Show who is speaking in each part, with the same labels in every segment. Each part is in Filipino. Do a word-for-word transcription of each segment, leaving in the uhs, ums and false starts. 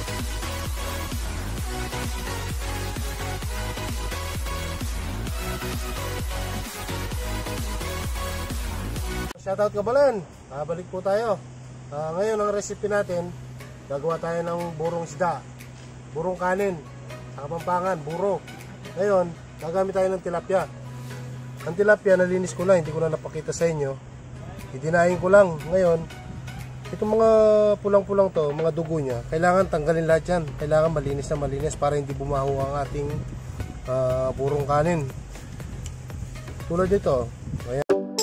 Speaker 1: Shoutout Kabalan, uh, balik po tayo. uh, Ngayon ang recipe natin, gagawa tayo ng burong isda, burong kanin, sa Kapampangan, buro. Ngayon, gagamit tayo ng tilapia. Ang tilapia, nalinis ko lang, hindi ko na napakita sa inyo. Idinahin ko lang. Ngayon, itong mga pulang-pulang to, mga dugo nya, kailangan tanggalin lahat yan. Kailangan malinis na malinis para hindi bumaho ang ating uh, burong kanin. Tulad dito, ayan.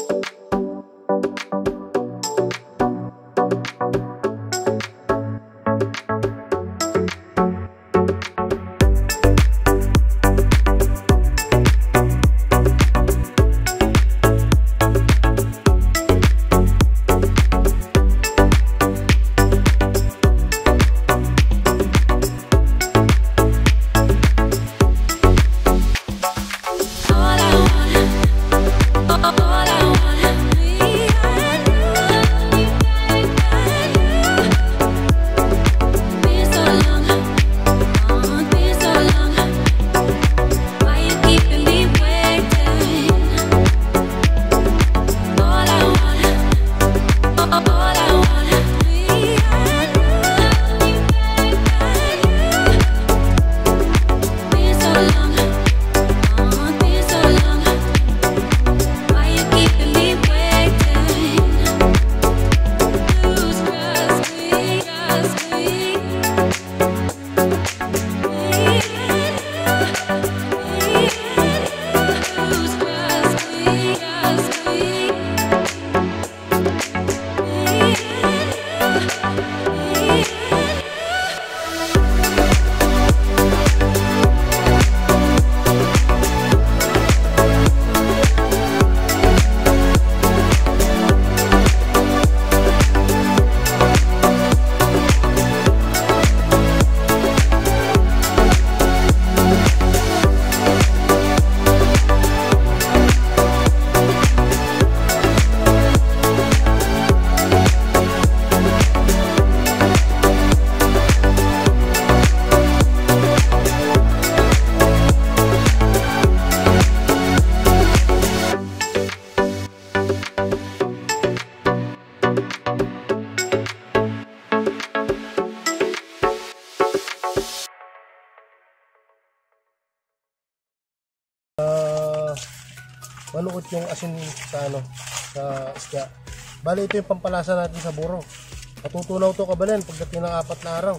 Speaker 1: Maluot yung asin sa ano, sa isda. Bali ito yung pampalasa natin sa buro. Matutunaw to Kabalan pagdating ng apat na araw.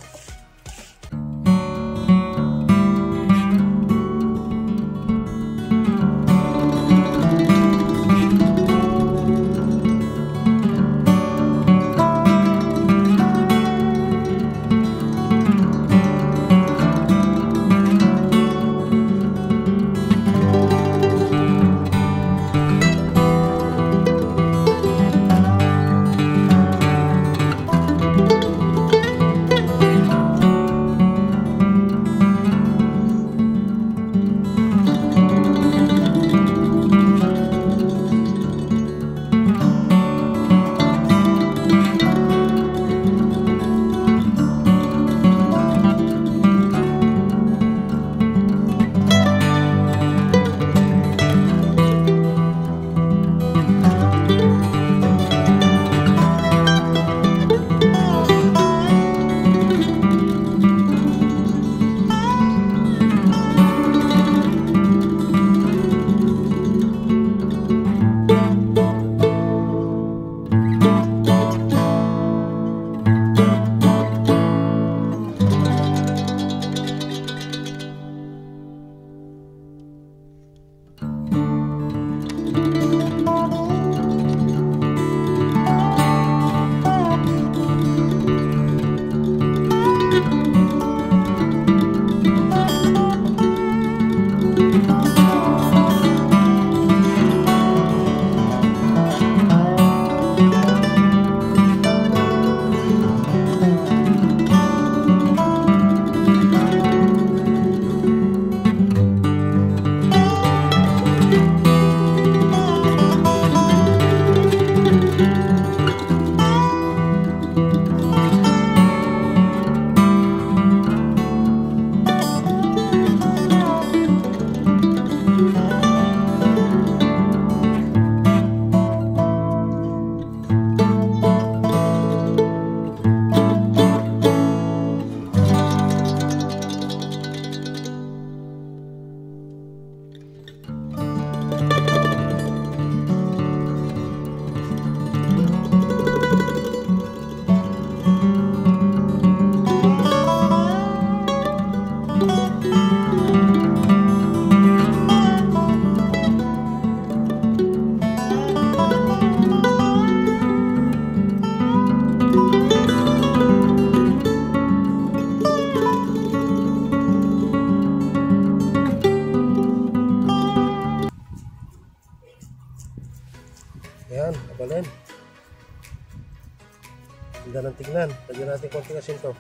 Speaker 1: tignan. Lagyan natin konting asin to.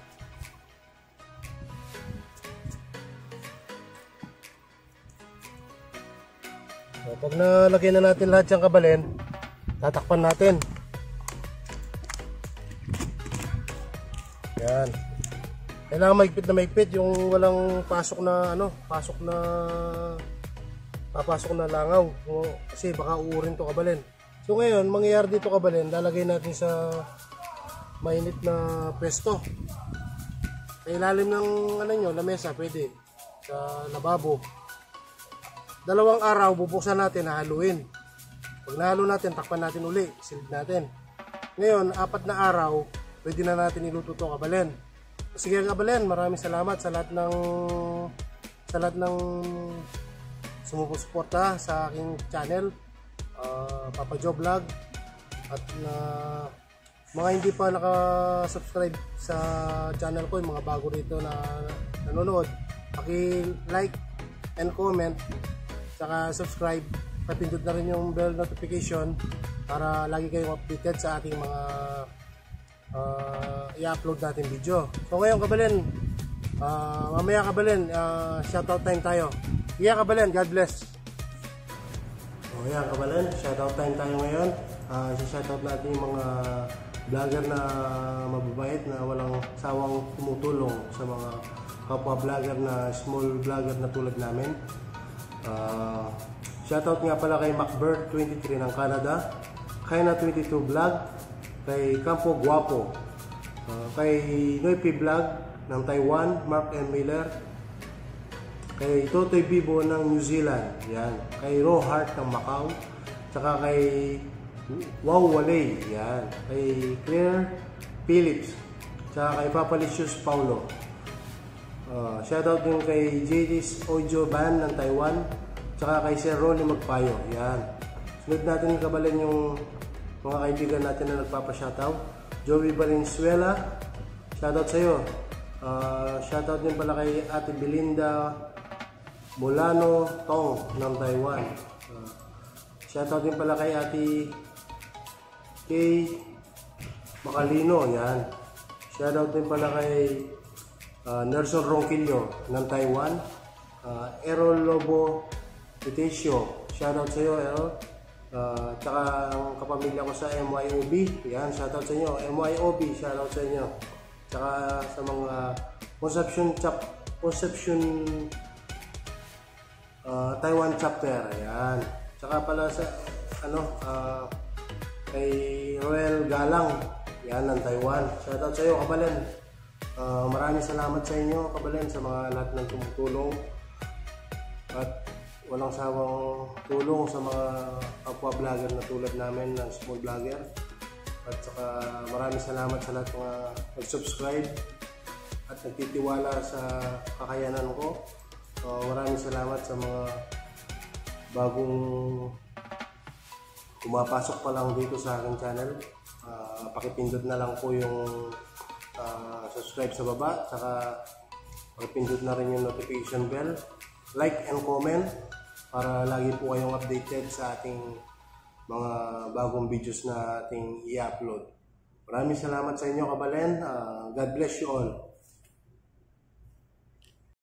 Speaker 1: So, pag nalagay na natin lahat yung kabalin, tatakpan natin. Yan. Kailangan maigpit na maigpit, yung walang pasok na ano, pasok na papasok na langaw. Kasi baka uurin to kabalin. So ngayon, mangyayari dito kabalin, lalagay natin sa mainit na pwesto. Sa ilalim ng ano nyo, lamesa, pwede. Sa lababo. Dalawang araw, bubuksan natin, hahaluin. Pag nahalo natin, takpan natin uli, silid natin. Ngayon, apat na araw, pwede na natin iluto ito kabalin. Sige kabalin, maraming salamat sa lahat ng sa lahat ng sumusuporta sa aking channel, uh, Papa Joe Vlog. At na uh, mga hindi pa naka-subscribe sa channel ko, yung mga bago rito na nanonood, paki-like and comment, saka subscribe, papindot na rin yung bell notification para lagi kayong updated sa ating mga Uh, i-upload natin video. So ngayon kabalin, uh, mamaya kabalin, uh, shoutout time tayo. Yeah kabalin, God bless. O oh, yan kabalin, shoutout time tayo ngayon. uh, Shoutout natin yung mga vlogger na mababait na walang sawang tumutulong sa mga kapwa vlogger na small vlogger na tulad namin. uh, Shoutout nga pala kay Macbird twenty-three ng Canada, Kaina twenty-two Vlog, kay Campo Guapo, uh, kay Noipi Vlog ng Taiwan, Mark M. Miller, kay Totoy Bibo ng New Zealand, yan, kay Raw Heart ng Macau, tsaka kay Wow Walay, yan, kay Claire Phillips, tsaka kay Papalicious Paulo. Uh, shoutout din kay J D's Audio Band ng Taiwan, tsaka kay Sir Ronnie Magpayo, yan. Sunod natin kabalin yung mga kaibigan natin na nagpapa-shoutout. Joey Valenzuela, shoutout sa iyo. Uh, shoutout din pala kay Ate Belinda Molano Tong ng Taiwan. Uh, shoutout din pala kay Ate Kay Macalino, yan. Shoutout din pala kay uh, Nelson Ronquillo ng Taiwan. Uh, Errol Lobo Petesio, shoutout sa iyo, Errol. Uh, tsaka ang kapamilya ko sa M Y O B, yan, shoutout sa inyo. M Y O B, shoutout sa inyo. Tsaka sa mga Conception chap Conception uh, Taiwan chapter, yan. Tsaka pala sa ano, uh, kay Royal Galang, yan, ng Taiwan, shoutout sa iyo kabalin. Uh, maraming salamat sa inyo kabalin sa mga lahat ng tumutulong at walang sawang tulong sa mga kapwa vlogger na tulad namin ng small vlogger. At saka maraming salamat sa lahat mga nag-subscribe at nagtitiwala sa kakayanan ko. Uh, maraming salamat sa mga bagong pumapasok pa lang dito sa aking channel. Uh, pakipindot na lang po yung uh, subscribe sa baba, saka pakipindot na rin yung notification bell, like and comment, para lagi po kayong updated sa ating mga bagong videos na ating i-upload. Maraming salamat sa inyo kabalin. Uh, God bless you all.